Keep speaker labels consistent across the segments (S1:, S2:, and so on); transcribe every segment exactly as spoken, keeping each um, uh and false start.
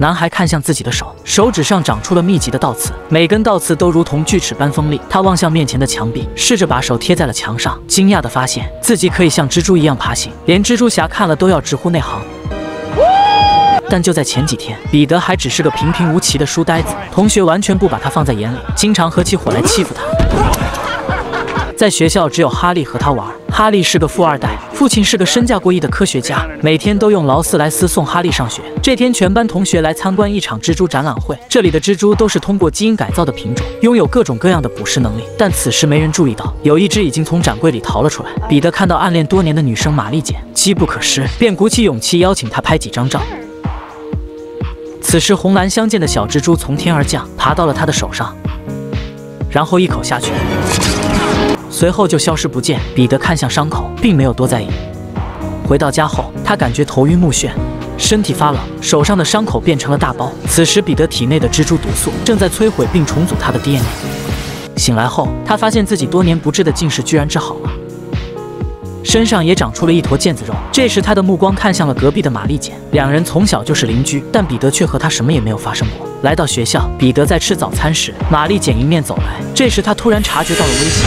S1: 男孩看向自己的手，手指上长出了密集的倒刺，每根倒刺都如同锯齿般锋利。他望向面前的墙壁，试着把手贴在了墙上，惊讶地发现自己可以像蜘蛛一样爬行，连蜘蛛侠看了都要直呼内行。但就在前几天，彼得还只是个平平无奇的书呆子，同学完全不把他放在眼里，经常合起伙来欺负他。在学校只有哈利和他玩。哈利是个富二代，父亲是个身价过亿的科学家，每天都用劳斯莱斯送哈利上学。这天，全班同学来参观一场蜘蛛展览会，这里的蜘蛛都是通过基因改造的品种，拥有各种各样的捕食能力。但此时没人注意到，有一只已经从展柜里逃了出来。彼得看到暗恋多年的女生玛丽简，机不可失，便鼓起勇气邀请她拍几张照。此时，红蓝相间的小蜘蛛从天而降，爬到了他的手上，然后一口下去，随后就消失不见。彼得看向伤口，并没有多在意。回到家后，他感觉头晕目眩，身体发冷，手上的伤口变成了大包。此时，彼得体内的蜘蛛毒素正在摧毁并重组他的 D N A。醒来后，他发现自己多年不治的近视居然治好了。身上也长出了一坨腱子肉。这时，他的目光看向了隔壁的玛丽简，两人从小就是邻居，但彼得却和他什么也没有发生过。来到学校，彼得在吃早餐时，玛丽简迎面走来。这时，他突然察觉到了危险，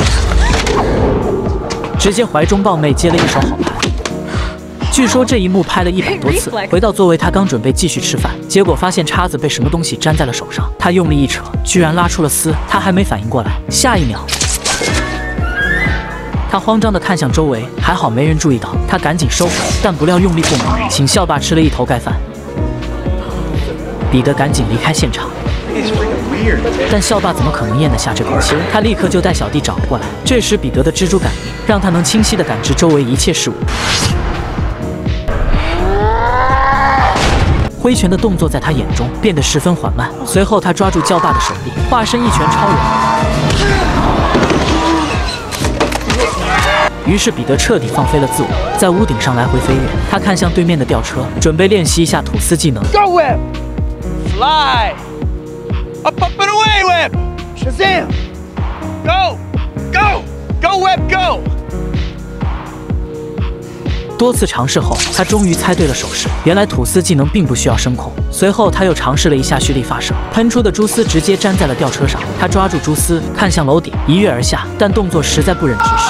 S1: 直接怀中抱妹，接了一手好牌。据说这一幕拍了一百多次。回到座位，他刚准备继续吃饭，结果发现叉子被什么东西粘在了手上。他用力一扯，居然拉出了丝。他还没反应过来，下一秒，他慌张地看向周围，还好没人注意到，他赶紧收回，但不料用力过猛，请校霸吃了一头盖饭。彼得赶紧离开现场，但校霸怎么可能咽得下这口气？他立刻就带小弟找了过来。这时，彼得的蜘蛛感应让他能清晰地感知周围一切事物。挥拳的动作在他眼中变得十分缓慢，随后他抓住教霸的手臂，化身一拳超人。于是彼得彻底放飞了自我，在屋顶上来回飞跃。他看向对面的吊车，准备练习一下吐丝技能。
S2: Go whip, fly, up up and away whip, Shazam, go, go, go whip go。
S1: 多次尝试后，他终于猜对了手势。原来吐丝技能并不需要声控。随后他又尝试了一下蓄力发射，喷出的蛛丝直接粘在了吊车上。他抓住蛛丝，看向楼顶，一跃而下，但动作实在不忍直视。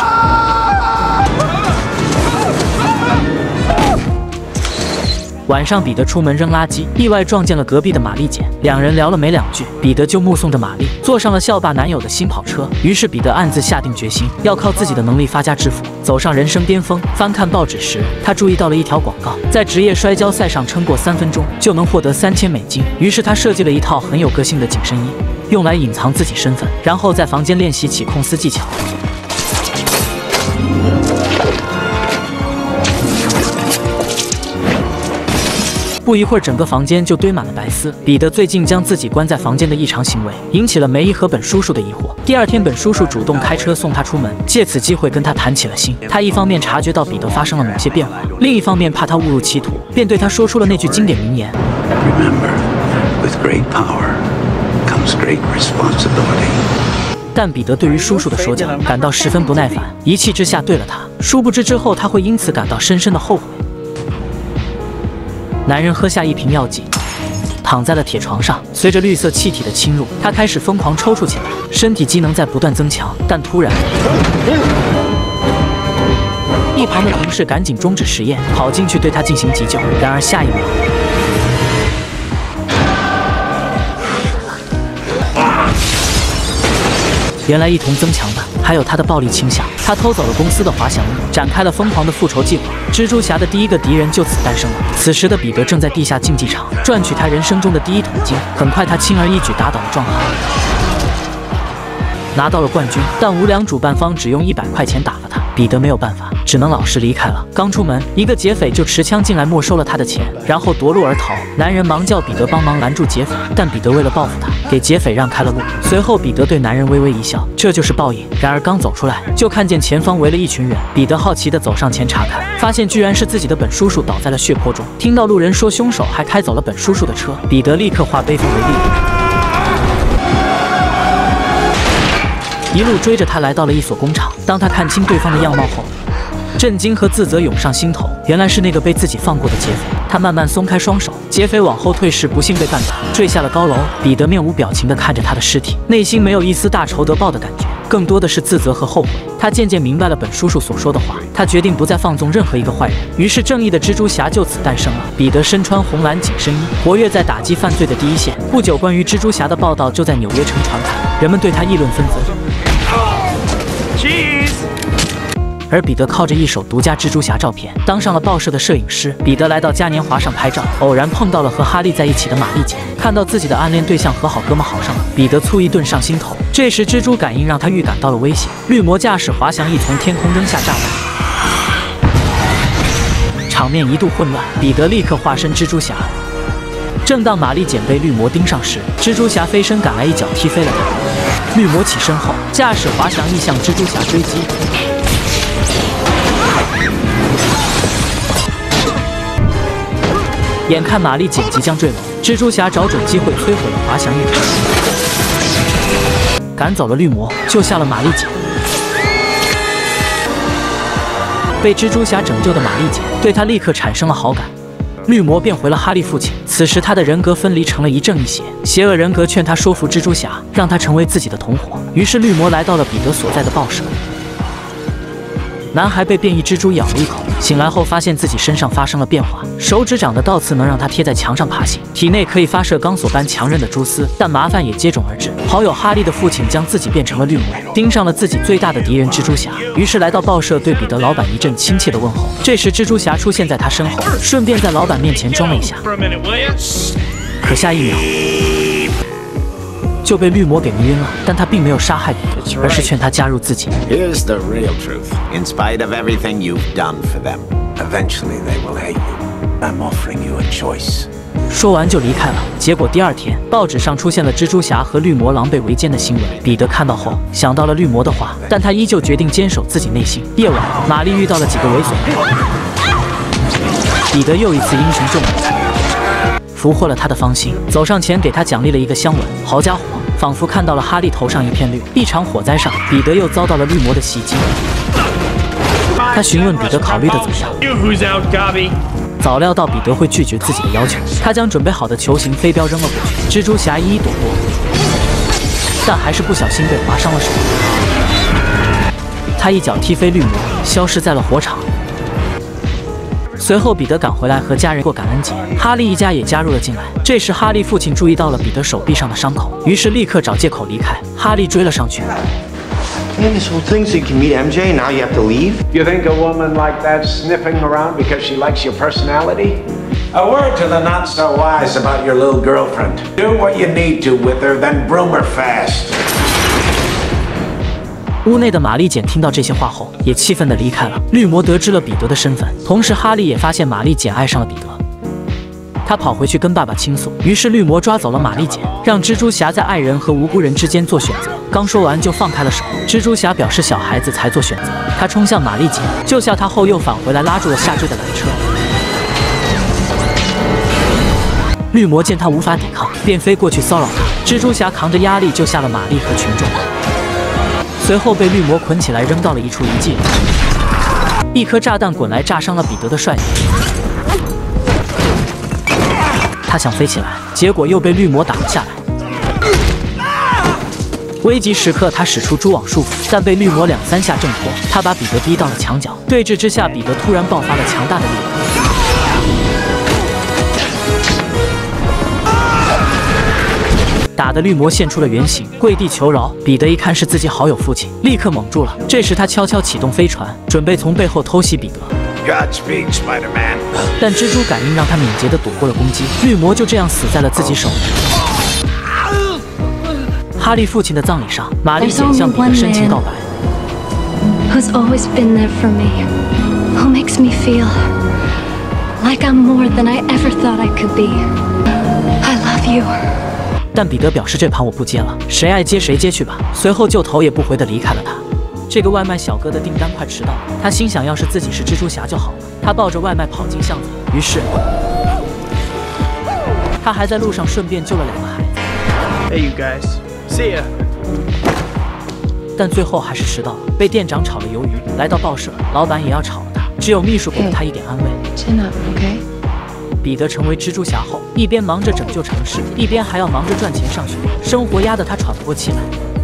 S1: 晚上，彼得出门扔垃圾，意外撞见了隔壁的玛丽简。两人聊了没两句，彼得就目送着玛丽坐上了校霸男友的新跑车。于是，彼得暗自下定决心，要靠自己的能力发家致富，走上人生巅峰。翻看报纸时，他注意到了一条广告，在职业摔跤赛上撑过三分钟就能获得三千美金。于是，他设计了一套很有个性的紧身衣，用来隐藏自己身份，然后在房间练习起控丝技巧。不一会儿，整个房间就堆满了白丝。彼得最近将自己关在房间的异常行为，引起了梅姨和本叔叔的疑惑。第二天，本叔叔主动开车送他出门，借此机会跟他谈起了心。他一方面察觉到彼得发生了某些变化，另一方面怕他误入歧途，便对他说出了那句经典名言
S3: ：Remember, with great power comes great responsibility。
S1: 但彼得对于叔叔的说教感到十分不耐烦，一气之下对了他。殊不知之后他会因此感到深深的后悔。男人喝下一瓶药剂，躺在了铁床上。随着绿色气体的侵入，他开始疯狂抽搐起来，身体机能在不断增强。但突然，一旁的同事赶紧终止实验，跑进去对他进行急救。然而下一秒，原来一同增强的还有他的暴力倾向。他偷走了公司的滑翔翼，展开了疯狂的复仇计划。蜘蛛侠的第一个敌人就此诞生了。此时的彼得正在地下竞技场赚取他人生中的第一桶金。很快，他轻而易举打倒了壮汉，拿到了冠军。但无良主办方只用一百块钱打发他，彼得没有办法，只能老实离开了。刚出门，一个劫匪就持枪进来没收了他的钱，然后夺路而逃。男人忙叫彼得帮忙拦住劫匪，但彼得为了报复他，给劫匪让开了路。随后，彼得对男人微微一笑，这就是报应。然而刚走出来，就看见前方围了一群人。彼得好奇地走上前查看，发现居然是自己的本叔叔倒在了血泊中。听到路人说凶手还开走了本叔叔的车，彼得立刻化悲愤为力，一路追着他来到了一所工厂。当他看清对方的样貌后， 震惊和自责涌上心头，原来是那个被自己放过的劫匪。他慢慢松开双手，劫匪往后退时不幸被绊倒，坠下了高楼。彼得面无表情地看着他的尸体，内心没有一丝大仇得报的感觉，更多的是自责和后悔。他渐渐明白了本叔叔所说的话，他决定不再放纵任何一个坏人。于是，正义的蜘蛛侠就此诞生了。彼得身穿红蓝紧身衣，活跃在打击犯罪的第一线。不久，关于蜘蛛侠的报道就在纽约城传开，人们对他议论纷纷。
S2: Cheese.
S1: 而彼得靠着一手独家蜘蛛侠照片，当上了报社的摄影师。彼得来到嘉年华上拍照，偶然碰到了和哈利在一起的玛丽姐。看到自己的暗恋对象和好哥们好上了，彼得醋意顿上心头。这时，蜘蛛感应让他预感到了危险。绿魔驾驶滑翔翼从天空扔下炸弹，场面一度混乱。彼得立刻化身蜘蛛侠。正当玛丽简被绿魔盯上时，蜘蛛侠飞身赶来，一脚踢飞了他。绿魔起身后，驾驶滑翔翼向蜘蛛侠追击。眼看玛丽简即将坠楼，蜘蛛侠找准机会摧毁了滑翔翼，赶走了绿魔，救下了玛丽简。被蜘蛛侠拯救的玛丽简对他立刻产生了好感。绿魔变回了哈利父亲，此时他的人格分离成了一正一邪。邪恶人格劝他说服蜘蛛侠，让他成为自己的同伙。于是绿魔来到了彼得所在的报社。男孩被变异蜘蛛咬了一口，醒来后发现自己身上发生了变化，手指长的倒刺能让他贴在墙上爬行，体内可以发射钢索般强韧的蛛丝，但麻烦也接踵而至。好友哈利的父亲将自己变成了绿魔，盯上了自己最大的敌人蜘蛛侠，于是来到报社对彼得老板一阵亲切的问候。这时蜘蛛侠出现在他身后，顺便在老板面前装了一下，可下一秒就被绿魔给迷晕了，但他并没有杀害彼得，而是劝他加入自己。
S4: Here's the real truth. In spite of everything you've done for them,
S3: Eventually they will hate you. I'm offering you a choice.
S1: 说完就离开了。结果第二天，报纸上出现了蜘蛛侠和绿魔狼狈为奸的新闻。彼得看到后，想到了绿魔的话，但他依旧决定坚守自己内心。夜晚，玛丽遇到了几个猥琐人，彼得又一次英雄救美，俘获了他的芳心，走上前给他奖励了一个香吻。好家伙，仿佛看到了哈利头上一片绿。一场火灾上，彼得又遭到了绿魔的袭击。他询问彼得考虑的怎么样，早料到彼得会拒绝自己的要求，他将准备好的球形飞镖扔了过去，蜘蛛侠一一躲过，但还是不小心被划伤了手。他一脚踢飞绿魔，消失在了火场。随后，彼得赶回来和家人过感恩节，哈利一家也加入了进来。这时，哈利父亲注意到了彼得手臂上的伤口，于是立刻找借口离开。哈利追了上去。
S5: Man, this whole thing so you can meet M J, now you have to leave?
S6: You think a woman like that sniffing around because she likes your personality?
S3: A word to the not so wise about your little girlfriend. Do what you need to with her, then broom her fast.
S1: 屋内的玛丽简听到这些话后，也气愤地离开了。绿魔得知了彼得的身份，同时哈利也发现玛丽简爱上了彼得。他跑回去跟爸爸倾诉，于是绿魔抓走了玛丽简，让蜘蛛侠在爱人和无辜人之间做选择。刚说完就放开了手。蜘蛛侠表示小孩子才做选择，他冲向玛丽简，救下她后又返回来拉住了下坠的缆车。绿魔见他无法抵抗，便飞过去骚扰他。蜘蛛侠扛着压力救下了玛丽和群众。 随后被绿魔捆起来，扔到了一处遗迹里。一颗炸弹滚来，炸伤了彼得的帅脸。他想飞起来，结果又被绿魔打了下来。危急时刻，他使出蛛网束缚，但被绿魔两三下挣脱。他把彼得逼到了墙角。对峙之下，彼得突然爆发了强大的力量。 打得绿魔现出了原形，跪地求饶。彼得一看是自己好友父亲，立刻懵住了。这时他悄悄启动飞船，准备从背后偷袭彼得。
S3: Godspeed, Spider-Man.
S1: 但蜘蛛感应让他敏捷地躲过了攻击，绿魔就这样死在了自己手里。哈利父亲的葬礼上，玛丽简向彼得深情告白。
S7: Who's always been there for me, who makes me feel like I'm more than I ever thought I could be. I love you.
S1: 但彼得表示这盘我不接了，谁爱接谁接去吧。随后就头也不回地离开了他。这个外卖小哥的订单快迟到了，他心想要是自己是蜘蛛侠就好了。他抱着外卖跑进巷子，于是他还在路上顺便救了两个孩子。
S2: Hey, you guys. See ya.
S1: 但最后还是迟到了，被店长炒了鱿鱼。来到报社，老板也要炒了他。 只有秘书给了他一点安慰。
S8: Chin up, okay?
S1: 彼得成为蜘蛛侠后，一边忙着拯救城市，一边还要忙着赚钱上学，生活压得他喘不过气来。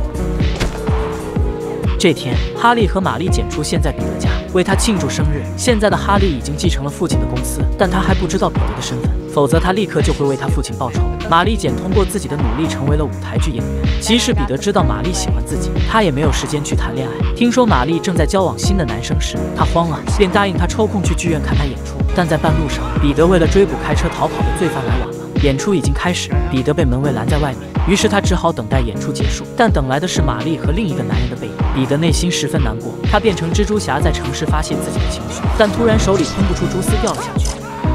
S1: 这天，哈利和玛丽简出现在彼得家，为他庆祝生日。现在的哈利已经继承了父亲的公司，但他还不知道彼得的身份，否则他立刻就会为他父亲报仇。玛丽简通过自己的努力成为了舞台剧演员。即使彼得知道玛丽喜欢自己，他也没有时间去谈恋爱。听说玛丽正在交往新的男生时，他慌了，便答应他抽空去剧院看他演出。但在半路上，彼得为了追捕开车逃跑的罪犯来晚了。演出已经开始，彼得被门卫拦在外面，于是他只好等待演出结束。但等来的是玛丽和另一个男人的背影，彼得内心十分难过。他变成蜘蛛侠，在城市发泄自己的情绪，但突然手里喷不出蛛丝，掉了下去。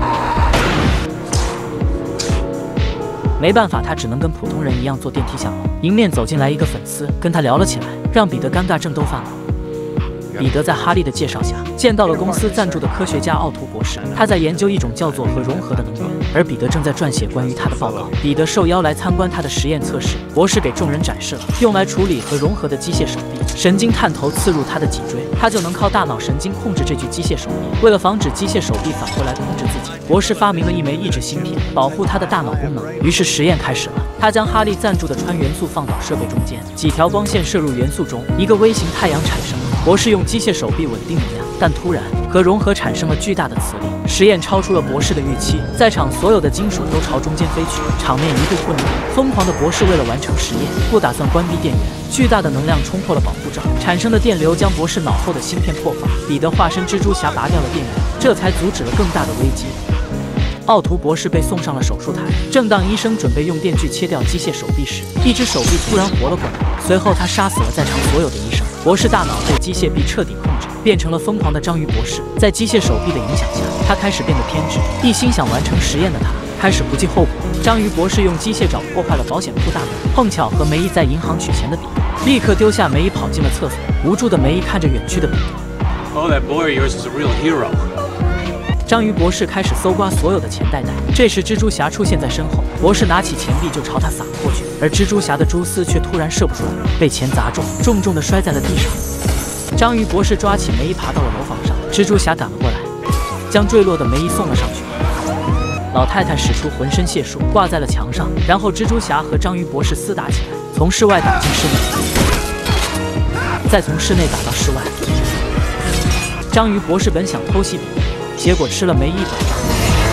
S1: 没办法，他只能跟普通人一样坐电梯下楼。迎面走进来一个粉丝，跟他聊了起来，让彼得尴尬症都犯了。彼得在哈利的介绍下见到了公司赞助的科学家奥图博士，他在研究一种叫做核融合的能源，而彼得正在撰写关于他的报告。彼得受邀来参观他的实验测试，博士给众人展示了用来处理核融合的机械手臂，神经探头刺入他的脊椎，他就能靠大脑神经控制这具机械手臂。为了防止机械手臂反过来控制自己，博士发明了一枚抑制芯片，保护他的大脑功能。于是实验开始了，他将哈利赞助的氚元素放到设备中间，几条光线射入元素中，一个微型太阳产生了。博士用机械手臂稳定能量，但突然核融合产生了巨大的磁力，实验超出了博士的预期，在场所有的金属都朝中间飞去，场面一度混乱。疯狂的博士为了完成实验，不打算关闭电源，巨大的能量冲破了保护罩，产生的电流将博士脑后的芯片破发。彼得化身蜘蛛侠拔掉了电源，这才阻止了更大的危机。奥图博士被送上了手术台，正当医生准备用电锯切掉机械手臂时，一只手臂突然活了过来，随后他杀死了在场所有的医生。博士大脑被机械臂彻底控制，变成了疯狂的章鱼博士。在机械手臂的影响下，他开始变得偏执，一心想完成实验的他开始不计后果。章鱼博士用机械爪破坏了保险库大门，碰巧和梅姨在银行取钱的彼得立刻丢下梅姨跑进了厕所。无助的梅姨看着远去的彼得。
S2: Oh, that boy of yours is a real hero.
S1: 章鱼博士开始搜刮所有的钱袋袋，这时蜘蛛侠出现在身后，博士拿起钱币就朝他撒了过去，而蜘蛛侠的蛛丝却突然射不出来，被钱砸中，重重地摔在了地上。章鱼博士抓起梅姨爬到了楼房上，蜘蛛侠赶了过来，将坠落的梅姨送了上去。老太太使出浑身解数挂在了墙上，然后蜘蛛侠和章鱼博士厮打起来，从室外打进室内，再从室内打到室外。章鱼博士本想偷袭彼得，结果吃了梅姨一巴掌。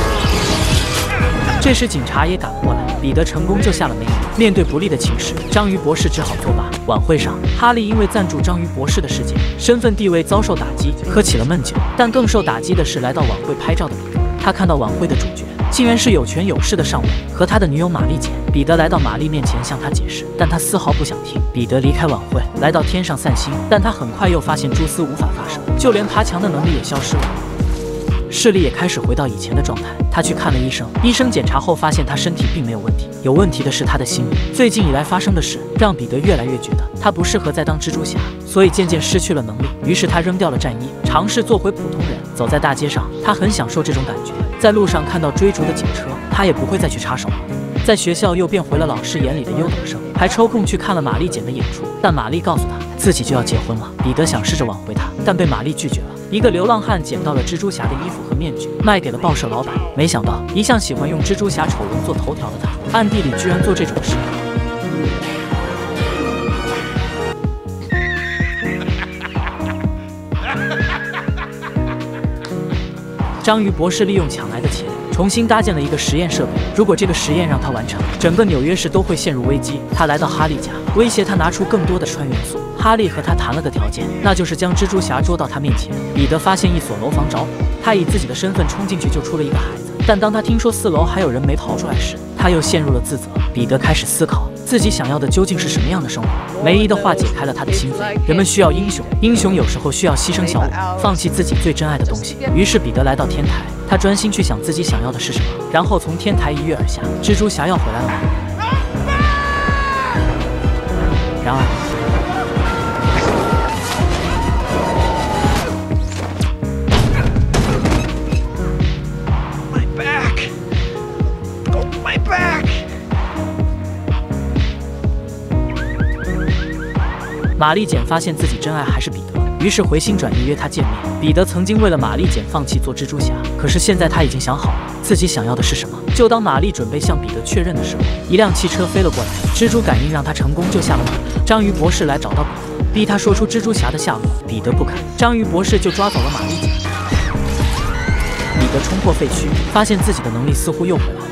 S1: 这时警察也赶了过来，彼得成功救下了梅姨。面对不利的情势，章鱼博士只好作罢。晚会上，哈利因为赞助章鱼博士的事件，身份地位遭受打击，喝起了闷酒。但更受打击的是来到晚会拍照的彼得，他看到晚会的主角竟然是有权有势的上尉和他的女友玛丽简。彼得来到玛丽面前向他解释，但他丝毫不想听。彼得离开晚会，来到天上散心，但他很快又发现蛛丝无法发射，就连爬墙的能力也消失了。视力也开始回到以前的状态，他去看了医生，医生检查后发现他身体并没有问题，有问题的是他的心理。最近以来发生的事让彼得越来越觉得他不适合再当蜘蛛侠，所以渐渐失去了能力。于是他扔掉了战衣，尝试做回普通人。走在大街上，他很享受这种感觉。在路上看到追逐的警车，他也不会再去插手了。在学校又变回了老师眼里的优等生，还抽空去看了玛丽简的演出。但玛丽告诉他自己就要结婚了。彼得想试着挽回她，但被玛丽拒绝了。一个流浪汉捡到了蜘蛛侠的衣服和面具，卖给了报社老板。没想到，一向喜欢用蜘蛛侠丑闻做头条的他，暗地里居然做这种事。章鱼博士利用抢来的钱，重新搭建了一个实验设备。如果这个实验让他完成，整个纽约市都会陷入危机。他来到哈利家，威胁他拿出更多的氚元素。哈利和他谈了个条件，那就是将蜘蛛侠捉到他面前。彼得发现一所楼房着火，他以自己的身份冲进去救出了一个孩子。但当他听说四楼还有人没逃出来时，他又陷入了自责。彼得开始思考自己想要的究竟是什么样的生活。梅姨的话解开了他的心扉，人们需要英雄，英雄有时候需要牺牲小我，放弃自己最珍爱的东西。于是彼得来到天台，他专心去想自己想要的是什么，然后从天台一跃而下。蜘蛛侠要回来了吗？然而玛丽简发现自己真爱还是彼得， 于是回心转意约他见面。彼得曾经为了玛丽简放弃做蜘蛛侠，可是现在他已经想好了自己想要的是什么。就当玛丽准备向彼得确认的时候，一辆汽车飞了过来，蜘蛛感应让他成功救下了玛丽。章鱼博士来找到彼得，逼他说出蜘蛛侠的下落。彼得不肯，章鱼博士就抓走了玛丽简。彼得冲破废墟，发现自己的能力似乎又回来了。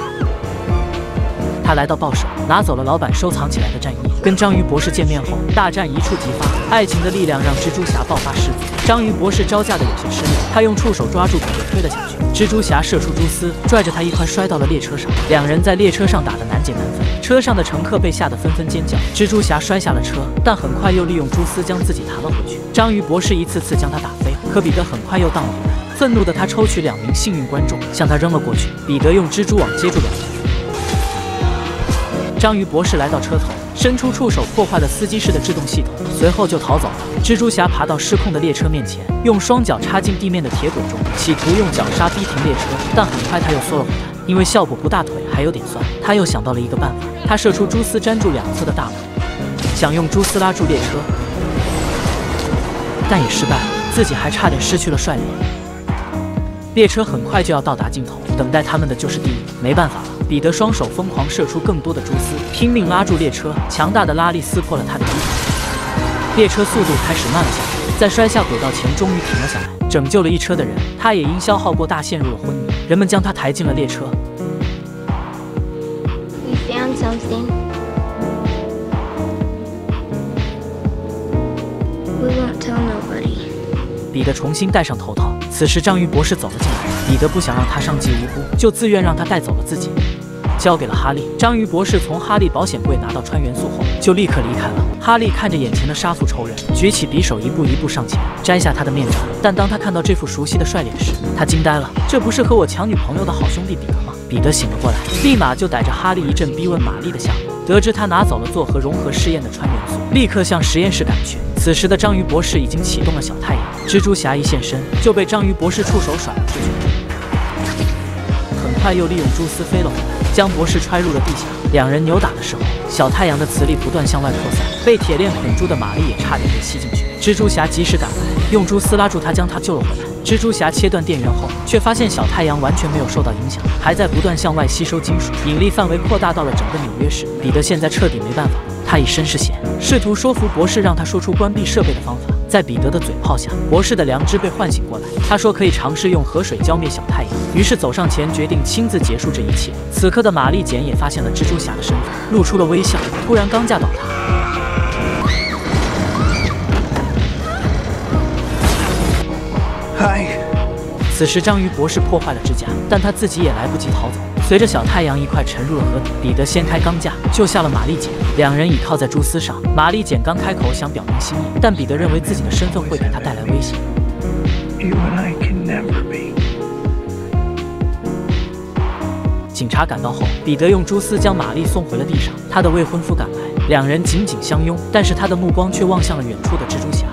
S1: 他来到报社，拿走了老板收藏起来的战衣。跟章鱼博士见面后，大战一触即发，爱情的力量让蜘蛛侠爆发失足。章鱼博士招架的有些吃力，他用触手抓住彼得推了下去。蜘蛛侠射出蛛丝，拽着他一块摔到了列车上。两人在列车上打得难解难分，车上的乘客被吓得纷纷尖叫。蜘蛛侠摔下了车，但很快又利用蛛丝将自己弹了回去。章鱼博士一次次将他打飞，可彼得很快又荡了回来。愤怒的他抽取两名幸运观众，向他扔了过去。彼得用蜘蛛网接住两人。章鱼博士来到车头，伸出触手破坏了司机室的制动系统，随后就逃走了。蜘蛛侠爬到失控的列车面前，用双脚插进地面的铁轨中，企图用绞杀逼停列车，但很快他又缩了回来，因为效果不大，腿还有点酸。他又想到了一个办法，他射出蛛丝粘住两侧的大门，想用蛛丝拉住列车，但也失败了，自己还差点失去了帅脸。列车很快就要到达尽头，等待他们的就是地狱。没办法了，彼得双手疯狂射出更多的蛛丝，拼命拉住列车，强大的拉力撕破了他的衣服。列车速度开始慢了下来，在摔下轨道前终于停了下来，拯救了一车的人。他也因消耗过大陷入了昏迷，人们将他抬进了列车。
S7: We found something. We won't tell nobody.
S1: 彼得重新戴上头套，此时章鱼博士走了进来。彼得不想让他伤及无辜，就自愿让他带走了自己，交给了哈利。章鱼博士从哈利保险柜拿到穿元素后，就立刻离开了。哈利看着眼前的杀父仇人，举起匕首，一步一步上前，摘下他的面罩。但当他看到这副熟悉的帅脸时，他惊呆了。这不是和我抢女朋友的好兄弟彼得吗？彼得醒了过来，立马就逮着哈利一阵逼问玛丽的下落。得知他拿走了做核融合试验的穿元素，立刻向实验室赶去。此时的章鱼博士已经启动了小太阳，蜘蛛侠一现身就被章鱼博士触手甩了出去，很快又利用蛛丝飞了回来，将博士揣入了地下。两人扭打的时候，小太阳的磁力不断向外扩散，被铁链捆住的玛丽也差点被吸进去。蜘蛛侠及时赶来，用蛛丝拉住他，将他救了回来。蜘蛛侠切断电源后，却发现小太阳完全没有受到影响，还在不断向外吸收金属，引力范围扩大到了整个纽约市。彼得现在彻底没办法了，他以身试险，试图说服博士让他说出关闭设备的方法。在彼得的嘴炮下，博士的良知被唤醒过来，他说可以尝试用河水浇灭小太阳，于是走上前决定亲自结束这一切。此刻的玛丽简也发现了蜘蛛侠的身份，露出了微笑，突然钢架倒塌。
S2: Hi.
S1: 此时章鱼博士破坏了支架，但他自己也来不及逃走。随着小太阳一块沉入了河底，彼得掀开钢架，救下了玛丽简。两人倚靠在蛛丝上，玛丽简刚开口想表明心意，但彼得认为自己的身份会给他带来威胁。
S2: You and I can never be.
S1: 警察赶到后，彼得用蛛丝将玛丽送回了地上。他的未婚夫赶来，两人紧紧相拥，但是他的目光却望向了远处的蜘蛛侠。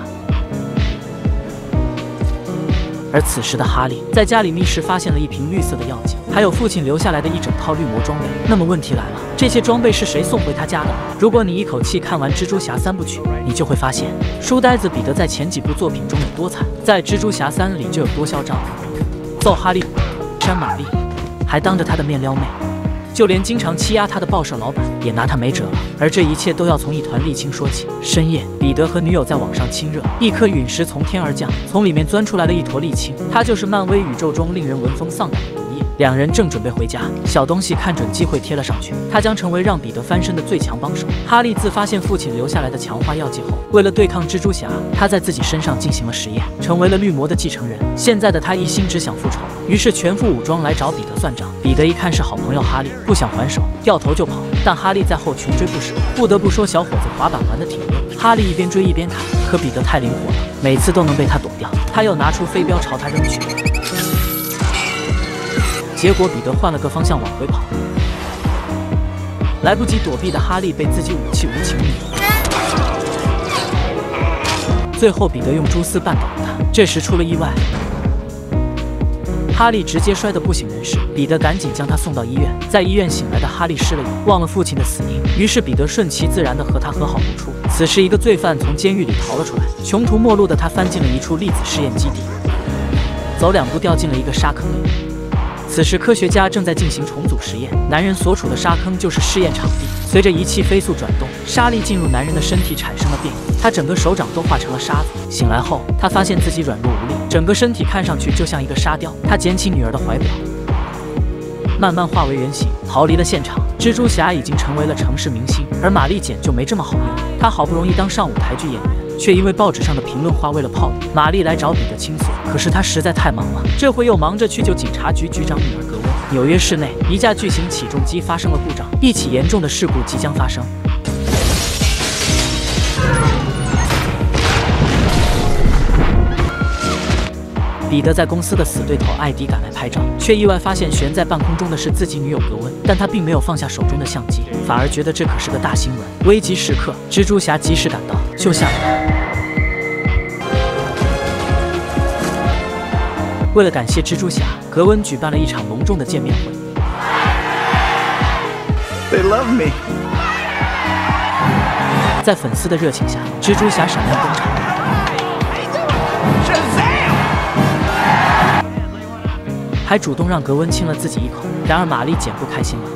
S1: 而此时的哈利在家里密室发现了一瓶绿色的药剂，还有父亲留下来的一整套绿魔装备。那么问题来了，这些装备是谁送回他家的？如果你一口气看完蜘蛛侠三部曲，你就会发现书呆子彼得在前几部作品中有多惨，在蜘蛛侠三里就有多嚣张，揍哈利、扇玛丽，还当着他的面撩妹。就连经常欺压他的报社老板也拿他没辙了。而这一切都要从一团沥青说起。深夜，彼得和女友在网上亲热，一颗陨石从天而降，从里面钻出来了一坨沥青，它就是漫威宇宙中令人闻风丧胆的毒液。两人正准备回家，小东西看准机会贴了上去，他将成为让彼得翻身的最强帮手。哈利自发现父亲留下来的强化药剂后，为了对抗蜘蛛侠，他在自己身上进行了实验，成为了绿魔的继承人。现在的他一心只想复仇，于是全副武装来找彼得算账。彼得一看是好朋友哈利，不想还手，掉头就跑，但哈利在后穷追不舍。不得不说，小伙子滑板玩得挺溜。哈利一边追一边砍，可彼得太灵活了，每次都能被他躲掉。他又拿出飞镖朝他扔去，结果彼得换了个方向往回跑，来不及躲避的哈利被自己武器无情灭。最后彼得用蛛丝绊倒了他，这时出了意外，哈利直接摔得不省人事，彼得赶紧将他送到医院。在医院醒来的哈利失了忆，忘了父亲的死因，于是彼得顺其自然地和他和好如初。此此时，一个罪犯从监狱里逃了出来，穷途末路的他翻进了一处粒子试验基地，走两步掉进了一个沙坑里。此时，科学家正在进行重组实验，男人所处的沙坑就是试验场地。随着仪器飞速转动，沙粒进入男人的身体产生了变异，他整个手掌都化成了沙子。醒来后，他发现自己软弱无力，整个身体看上去就像一个沙雕。他捡起女儿的怀表，慢慢化为人形，逃离了现场。蜘蛛侠已经成为了城市明星，而玛丽简就没这么好运。她好不容易当上舞台剧演员，却因为报纸上的评论化为了泡影。玛丽来找彼得倾诉，可是她实在太忙了，这回又忙着去救警察局局长女儿格温。纽约市内，一架巨型起重机发生了故障，一起严重的事故即将发生。彼得在公司的死对头艾迪赶来拍照，却意外发现悬在半空中的是自己女友格温，但他并没有放下手中的相机，反而觉得这可是个大新闻。危急时刻，蜘蛛侠及时赶到，救下了他。为了感谢蜘蛛侠，格温举办了一场隆重的见面会。
S4: They love me.
S1: 在粉丝的热情下，蜘蛛侠闪亮登场。还主动让格温亲了自己一口，然而玛丽简不开心了。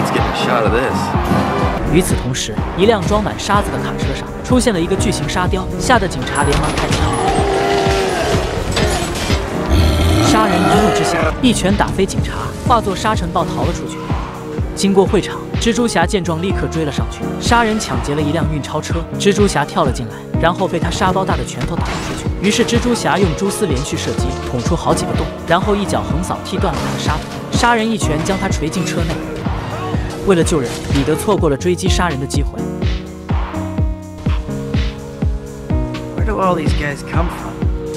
S1: 与此同时，一辆装满沙子的卡车上出现了一个巨型沙雕，吓得警察连忙开枪。杀人一怒之下，一拳打飞警察，化作沙尘暴逃了出去。经过会场，蜘蛛侠见状立刻追了上去。杀人抢劫了一辆运钞车，蜘蛛侠跳了进来，然后被他沙包大的拳头打了出去。于是蜘蛛侠用蛛丝连续射击，捅出好几个洞，然后一脚横扫踢断了他的沙腿，杀人一拳将他锤进车内。为了救人，彼得错过了追击杀人的机会。
S2: Where do all these guys come from?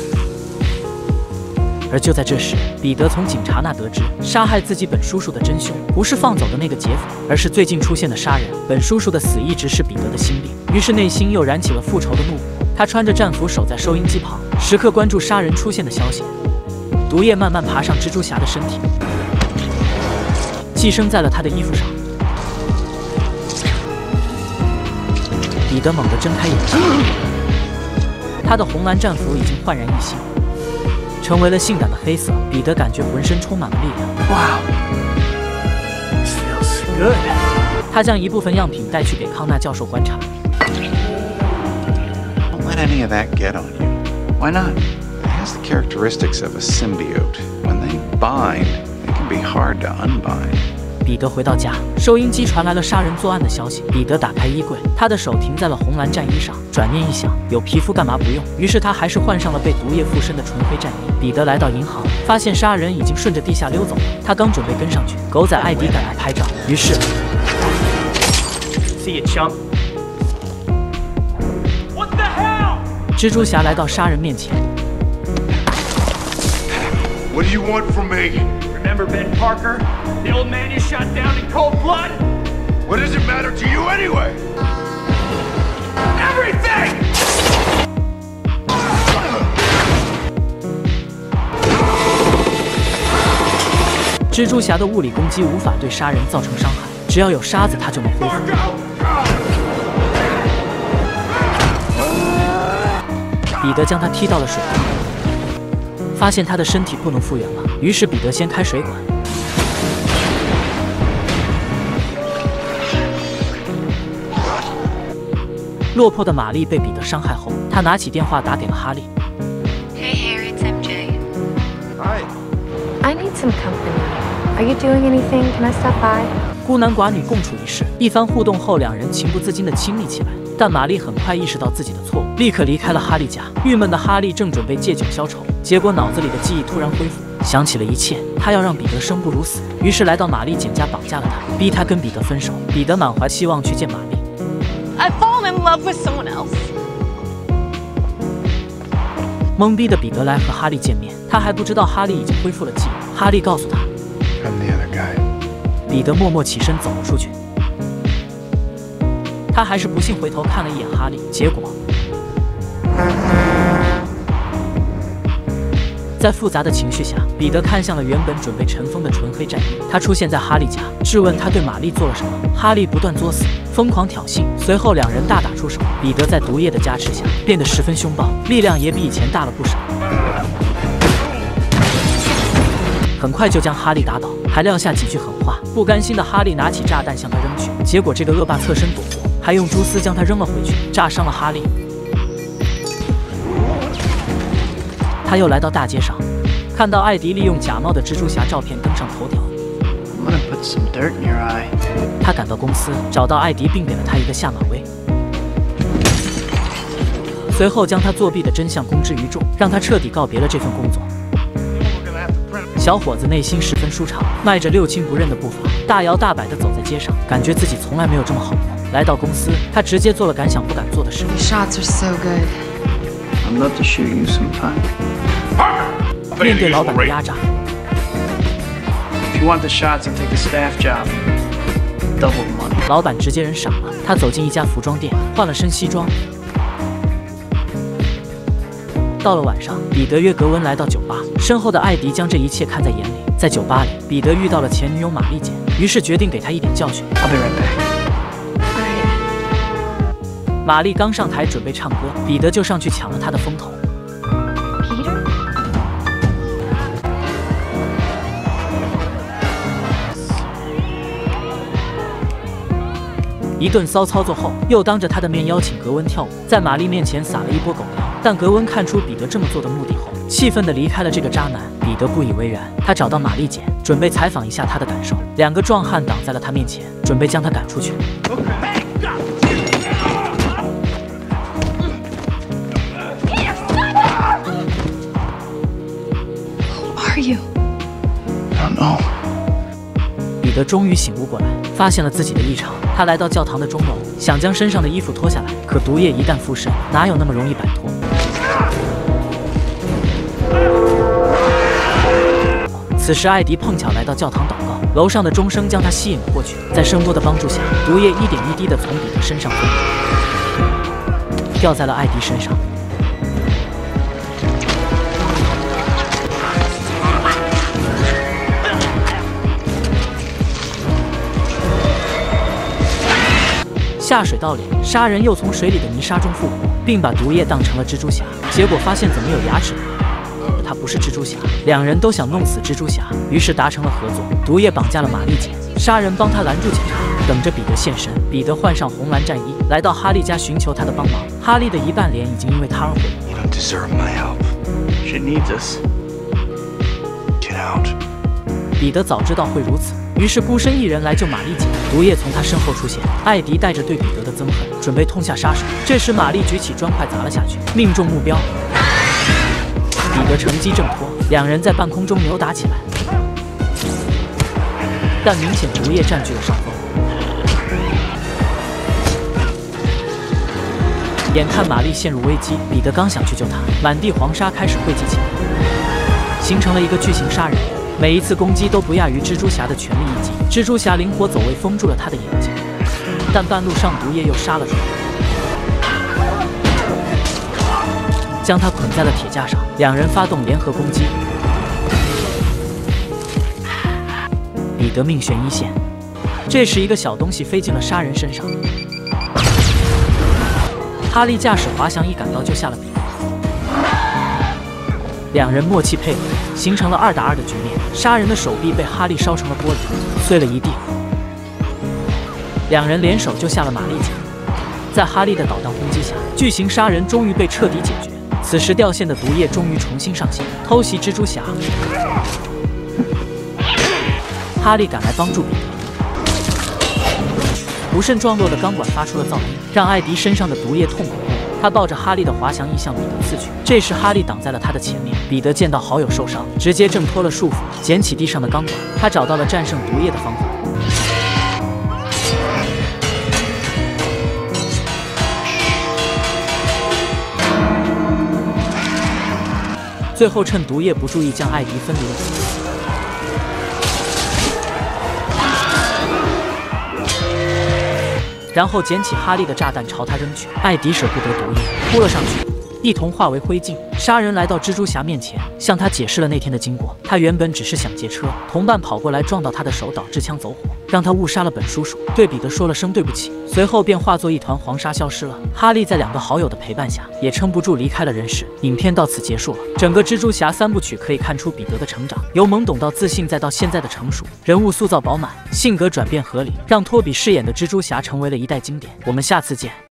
S1: 而就在这时，彼得从警察那得知，杀害自己本叔叔的真凶不是放走的那个劫匪，而是最近出现的杀人。本叔叔的死一直是彼得的心病，于是内心又燃起了复仇的怒火。他穿着战服守在收音机旁，时刻关注杀人出现的消息。毒液慢慢爬上蜘蛛侠的身体，寄生在了他的衣服上。彼得猛地睁开眼睛，他的红蓝战服已经焕然一新，成为了性感的黑色。彼得感觉浑身充满了力量。
S2: Wow, this feels good.
S1: 他将一部分样品带去给康纳教授观察。
S8: Don't let any of that get on you.
S2: Why not?
S8: It has the characteristics of a symbiote. When they bind, they can be hard to unbind.
S1: 彼得回到家，收音机传来了杀人作案的消息。彼得打开衣柜，他的手停在了红蓝战衣上。转念一想，有皮肤干嘛不用？于是他还是换上了被毒液附身的纯黑战衣。彼得来到银行，发现杀人已经顺着地下溜走了。他刚准备跟上去，狗仔艾迪赶来拍照，于是
S2: See you, chump. What the hell?
S1: 蜘蛛侠来到杀人面前。
S9: What do you want from me?
S2: Remember Ben Parker? The old man you shot down in cold blood?
S9: What does it matter to you anyway?
S2: Everything!
S1: 蜘蛛侠的物理攻击无法对杀人造成伤害，只要有沙子，他就能恢复。彼得将他踢到了水里，发现他的身体不能复原了，于是彼得先开水管。落魄的玛丽被彼得伤害后，他拿起电话打给了哈利。
S7: Hey Harry, it's M J.
S8: Hi.
S7: I need some company. Are you doing anything? Can I stop by?
S1: 孤男寡女共处一室，一番互动后，两人情不自禁地亲密起来。但玛丽很快意识到自己的错误，立刻离开了哈利家。郁闷的哈利正准备借酒消愁，结果脑子里的记忆突然恢复，想起了一切。他要让彼得生不如死，于是来到玛丽简家绑架了他，逼他跟彼得分手。彼得满怀希望去见玛丽。
S10: I've fallen in love with someone else.
S1: 懵逼的彼得来和哈利见面，他还不知道哈利已经恢复了记忆。哈利告诉他
S8: I'm the other guy.
S1: 彼得默默起身走了出去。他还是不幸回头看了一眼哈利，结果在复杂的情绪下，彼得看向了原本准备尘封的纯黑战衣。他出现在哈利家，质问他对玛丽做了什么。哈利不断作死， 疯狂挑衅。随后两人大打出手，彼得在毒液的加持下变得十分凶暴，力量也比以前大了不少。很快就将哈利打倒，还撂下几句狠话。不甘心的哈利拿起炸弹向他扔去，结果这个恶霸侧身躲过，还用蛛丝将他扔了回去，炸伤了哈利。他又来到大街上，看到艾迪利用假冒的蜘蛛侠照片登上头条。
S11: I'm gonna put some dirt in your eye.
S1: 他赶到公司，找到艾迪，并给了他一个下马威，随后将他作弊的真相公之于众，让他彻底告别了这份工作。小伙子内心十分舒畅，迈着六亲不认的步伐，大摇大摆地走在街上，感觉自己从来没有这么好过。来到公司，他直接做了敢想不敢做的事。
S12: Your shots are so good.
S11: I'd love to shoot you sometime.
S1: 面对老板的压榨，
S11: If you want the shots, I'll take the staff job. Double the money.
S1: 老板直接人傻了。他走进一家服装店，换了身西装。到了晚上，彼得约格温来到酒吧，身后的艾迪将这一切看在眼里。在酒吧里，彼得遇到了前女友玛丽简，于是决定给她一点教训。
S11: I'll be right back.
S1: 玛丽刚上台准备唱歌，彼得就上去抢了她的风头。 一顿骚操作后，又当着他的面邀请格温跳舞，在玛丽面前撒了一波狗粮。但格温看出彼得这么做的目的后，气愤地离开了这个渣男。彼得不以为然，他找到玛丽简，准备采访一下她的感受。两个壮汉挡在了他面前，准备将他赶出去。
S7: Are you?
S11: I don't know.
S1: 彼得终于醒悟过来，发现了自己的异常。他来到教堂的钟楼，想将身上的衣服脱下来，可毒液一旦附身，哪有那么容易摆脱？此时，艾迪碰巧来到教堂祷告，楼上的钟声将他吸引了过去。在声波的帮助下，毒液一点一滴地从彼得身上分离，掉在了艾迪身上。 下水道里，杀人又从水里的泥沙中复活，并把毒液当成了蜘蛛侠。结果发现怎么有牙齿？他不是蜘蛛侠。两人都想弄死蜘蛛侠，于是达成了合作。毒液绑架了玛丽简，杀人帮他拦住警察，等着彼得现身。彼得换上红蓝战衣，来到哈利家寻求他的帮忙。哈利的一半脸已经因为他而毁了。
S9: You don't deserve my help.
S11: She needs us.
S9: Get out.
S1: 彼得早知道会如此，于是孤身一人来救玛丽简。毒液从他身后出现，艾迪带着对彼得的憎恨，准备痛下杀手。这时，玛丽举起砖块砸了下去，命中目标。彼得乘机挣脱，两人在半空中扭打起来，但明显毒液占据了上风。眼看玛丽陷入危机，彼得刚想去救她，满地黄沙开始汇集起来，形成了一个巨型杀人。 每一次攻击都不亚于蜘蛛侠的全力一击。蜘蛛侠灵活走位，封住了他的眼睛，但半路上毒液又杀了出来，将他捆在了铁架上。两人发动联合攻击，彼得命悬一线。这时，一个小东西飞进了杀人身上，哈利驾驶滑翔翼赶到，救下了彼得。 两人默契配合，形成了二打二的局面。杀人的手臂被哈利烧成了玻璃，碎了一地。两人联手救下了玛丽简。在哈利的导弹轰击下，巨型杀人终于被彻底解决。此时掉线的毒液终于重新上线，偷袭蜘蛛侠。哈利赶来帮助彼得。不慎撞落的钢管发出了噪音，让艾迪身上的毒液痛苦。 他抱着哈利的滑翔翼向彼得刺去，这时哈利挡在了他的前面。彼得见到好友受伤，直接挣脱了束缚，捡起地上的钢管。他找到了战胜毒液的方法。最后趁毒液不注意，将艾迪分离了出来。 然后捡起哈利的炸弹朝他扔去，艾迪舍不得毒液，扑了上去，一同化为灰烬。杀人来到蜘蛛侠面前，向他解释了那天的经过。他原本只是想劫车，同伴跑过来撞到他的手，导致枪走火。 让他误杀了本叔叔，对彼得说了声对不起，随后便化作一团黄沙消失了。哈利在两个好友的陪伴下，也撑不住离开了人世。影片到此结束了。整个蜘蛛侠三部曲可以看出彼得的成长，由懵懂到自信，再到现在的成熟，人物塑造饱满，性格转变合理，让托比饰演的蜘蛛侠成为了一代经典。我们下次见。